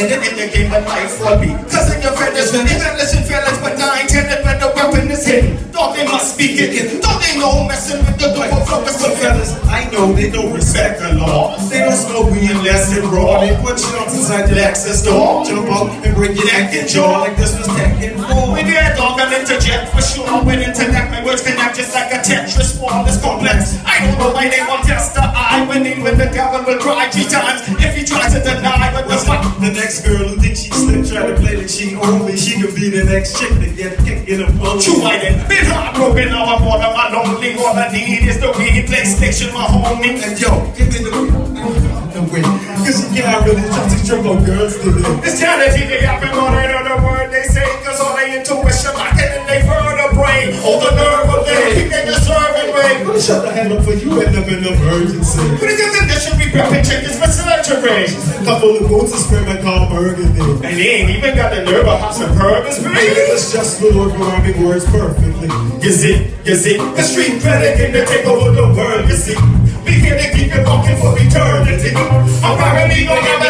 in the game of life will be. Cause in your friend is really listen fellas, but 9-10 when the weapon is hidden. Thought they must be kicking, thought they know messing with the door flow is for fellas. I know they don't respect the law. They don't smoke weed unless it's raw. They put you inside the access door. Jump up and break your neck and jaw like this was Tekken 4. We did dog and interject for sure. With intellect, my words connect just like a Tetris ball. It's complex. I don't know why they won't test the eye. When the devil will cry 3 times if he tries to deny. But the next girl who thinks she's slick, try to play like she only she could be the next chick to get kicked in the flow. True, I did. Been heartbroken, now I'm more than my lonely. All I need is the weed PlayStation, my homie. And yo, give me the way, cause you can't really just strip on girls today. It's charity, they happen on another word they say, cause all they intuition locking in they vertebrae. Oh, the nerve of they deserve it, babe. Gonna shut the hand up for you and live in emergency. But it's in the should be prepping changes for surgery. Couple of boots is spreading called burgundy. And they ain't even got the nerve of have some purpose, baby. It's just little rhyming words perfectly. You see, the street predicate to take over the world, you see. Be here to keep it walking for eternity. I'm probably gonna